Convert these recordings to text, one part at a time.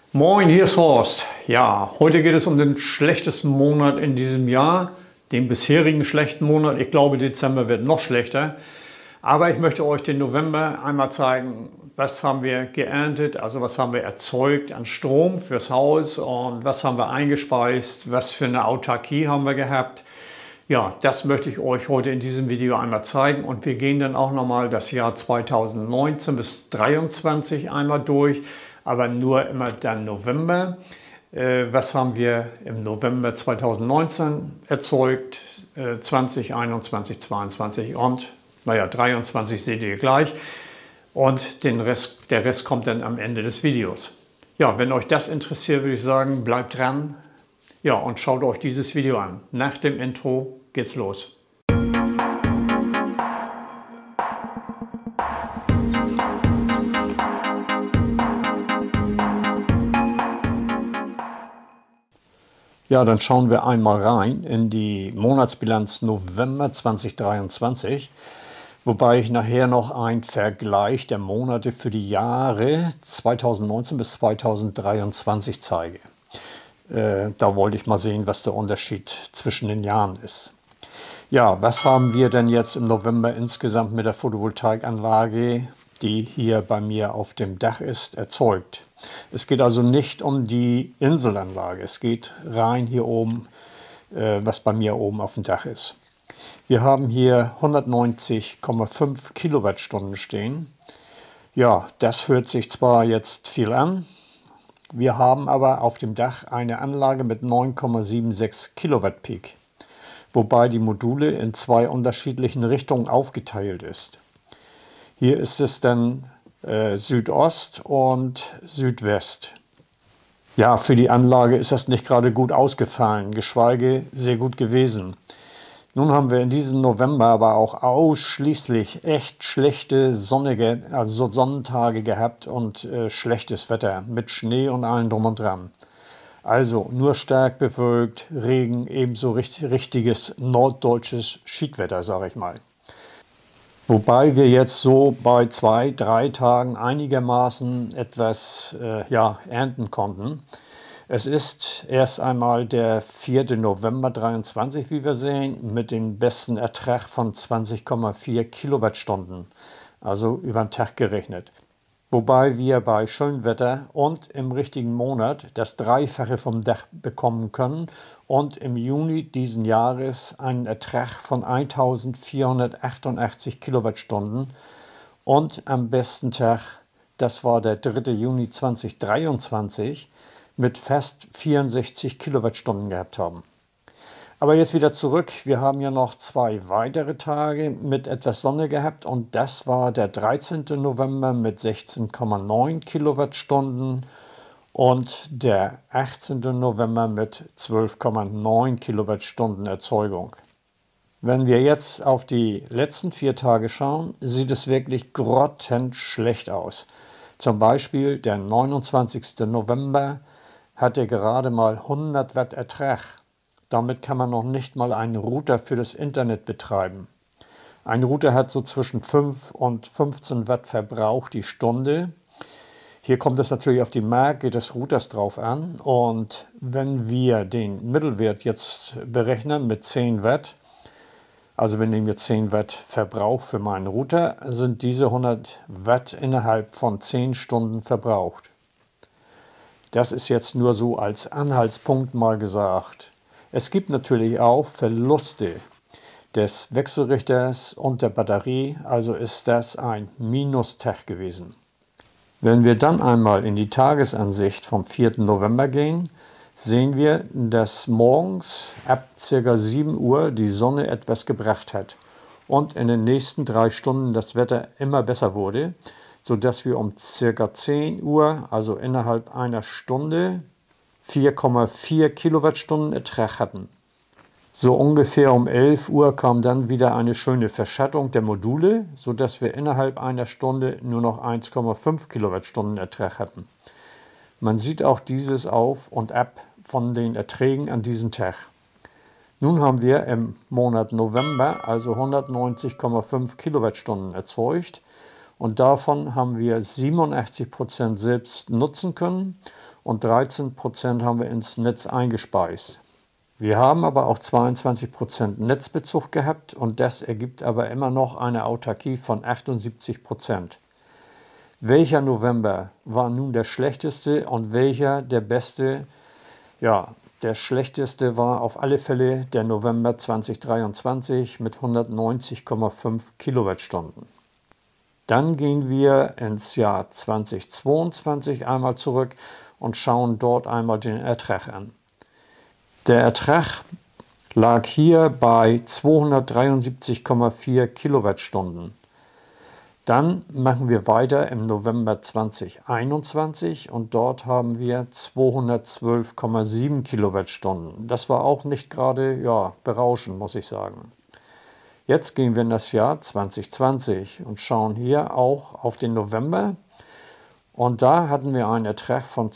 Moin, hier ist Horst. Ja, heute geht es um den schlechtesten Monat in diesem Jahr, den bisherigen schlechten Monat. Ich glaube, Dezember wird noch schlechter. Aber ich möchte euch den November einmal zeigen, was haben wir geerntet, also was haben wir erzeugt an Strom fürs Haus und was haben wir eingespeist, was für eine Autarkie haben wir gehabt. Ja, das möchte ich euch heute in diesem Video einmal zeigen und wir gehen dann auch nochmal das Jahr 2019 bis 2023 einmal durch, aber nur immer dann November. Was haben wir im November 2019 erzeugt, 2021, 22 und naja, 23 seht ihr gleich und der Rest kommt dann am Ende des Videos. Ja, wenn euch das interessiert, würde ich sagen, bleibt dran. Ja, und schaut euch dieses Video an. Nach dem Intro geht's los. Ja, dann schauen wir einmal rein in die Monatsbilanz November 2023, wobei ich nachher noch einen Vergleich der Monate für die Jahre 2019 bis 2023 zeige. Da wollte ich mal sehen, was der Unterschied zwischen den Jahren ist. Ja, was haben wir denn jetzt im November insgesamt mit der Photovoltaikanlage, die hier bei mir auf dem Dach ist, erzeugt? Es geht also nicht um die Inselanlage, es geht rein hier oben, was bei mir oben auf dem Dach ist. Wir haben hier 190,5 Kilowattstunden stehen. Ja, das hört sich zwar jetzt viel an, wir haben aber auf dem Dach eine Anlage mit 9,76 Kilowatt Peak, wobei die Module in zwei unterschiedlichen Richtungen aufgeteilt ist. Hier ist es dann Südost und Südwest. Ja, für die Anlage ist das nicht gerade gut ausgefallen, geschweige sehr gut gewesen. Nun haben wir in diesem November aber auch ausschließlich echt schlechte Sonnentage gehabt und schlechtes Wetter mit Schnee und allem drum und dran. Also nur stark bewölkt, Regen, ebenso richtiges norddeutsches Schiedwetter, sage ich mal. Wobei wir jetzt so bei 2, 3 Tagen einigermaßen etwas ernten konnten. Es ist erst einmal der 4. November 2023, wie wir sehen, mit dem besten Ertrag von 20,4 Kilowattstunden, also über den Tag gerechnet. Wobei wir bei schönem Wetter und im richtigen Monat das Dreifache vom Dach bekommen können und im Juni diesen Jahres einen Ertrag von 1488 Kilowattstunden und am besten Tag, das war der 3. Juni 2023, mit fast 64 Kilowattstunden gehabt haben. Aber jetzt wieder zurück. Wir haben ja noch 2 weitere Tage mit etwas Sonne gehabt und das war der 13. November mit 16,9 Kilowattstunden und der 18. November mit 12,9 Kilowattstunden Erzeugung. Wenn wir jetzt auf die letzten 4 Tage schauen, sieht es wirklich grottenschlecht aus. Zum Beispiel der 29. November hatte gerade mal 100 Watt Ertrag. Damit kann man noch nicht mal einen Router für das Internet betreiben. Ein Router hat so zwischen 5 und 15 Watt Verbrauch die Stunde. Hier kommt es natürlich auf die Marke des Routers drauf an. Und wenn wir den Mittelwert jetzt berechnen mit 10 Watt, also wir nehmen jetzt 10 Watt Verbrauch für meinen Router, sind diese 100 Watt innerhalb von 10 Stunden verbraucht. Das ist jetzt nur so als Anhaltspunkt mal gesagt. Es gibt natürlich auch Verluste des Wechselrichters und der Batterie, also ist das ein Minustag gewesen. Wenn wir dann einmal in die Tagesansicht vom 4. November gehen, sehen wir, dass morgens ab ca. 7 Uhr die Sonne etwas gebracht hat und in den nächsten 3 Stunden das Wetter immer besser wurde, sodass wir um ca. 10 Uhr, also innerhalb einer Stunde, 4,4 Kilowattstunden Ertrag hatten. So ungefähr um 11 Uhr kam dann wieder eine schöne Verschattung der Module, sodass wir innerhalb einer Stunde nur noch 1,5 Kilowattstunden Ertrag hatten. Man sieht auch dieses auf und ab von den Erträgen an diesem Tag. Nun haben wir im Monat November also 190,5 Kilowattstunden erzeugt und davon haben wir 87% selbst nutzen können und 13% haben wir ins Netz eingespeist. Wir haben aber auch 22% Netzbezug gehabt und das ergibt aber immer noch eine Autarkie von 78%. Welcher November war nun der schlechteste und welcher der beste? Ja, der schlechteste war auf alle Fälle der November 2023 mit 190,5 Kilowattstunden. Dann gehen wir ins Jahr 2022 einmal zurück und schauen dort einmal den Ertrag an. Der Ertrag lag hier bei 273,4 Kilowattstunden. Dann machen wir weiter im November 2021 und dort haben wir 212,7 Kilowattstunden. Das war auch nicht gerade berauschend, muss ich sagen. Jetzt gehen wir in das Jahr 2020 und schauen hier auch auf den November. Und da hatten wir einen Ertrag von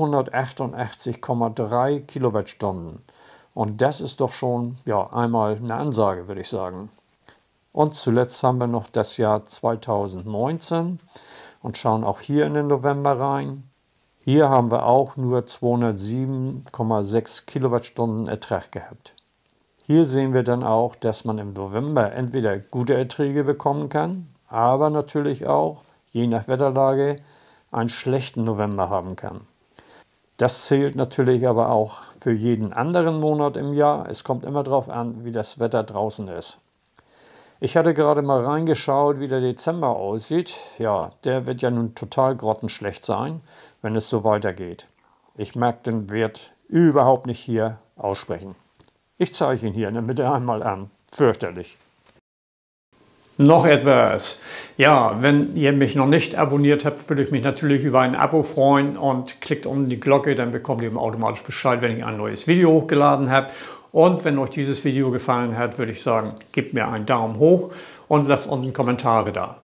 288,3 Kilowattstunden. Und das ist doch schon einmal eine Ansage, würde ich sagen. Und zuletzt haben wir noch das Jahr 2019 und schauen auch hier in den November rein. Hier haben wir auch nur 207,6 Kilowattstunden Ertrag gehabt. Hier sehen wir dann auch, dass man im November entweder gute Erträge bekommen kann, aber natürlich auch, je nach Wetterlage, einen schlechten November haben kann. Das zählt natürlich aber auch für jeden anderen Monat im Jahr. Es kommt immer darauf an, wie das Wetter draußen ist. Ich hatte gerade mal reingeschaut, wie der Dezember aussieht. Ja, der wird ja nun total grottenschlecht sein, wenn es so weitergeht. Ich mag den Wert überhaupt nicht hier aussprechen. Ich zeige ihn hier in der Mitte einmal an. Fürchterlich. Noch etwas. Ja, wenn ihr mich noch nicht abonniert habt, würde ich mich natürlich über ein Abo freuen und klickt um die Glocke, dann bekommt ihr automatisch Bescheid, wenn ich ein neues Video hochgeladen habe. Und wenn euch dieses Video gefallen hat, würde ich sagen, gebt mir einen Daumen hoch und lasst unten Kommentare da.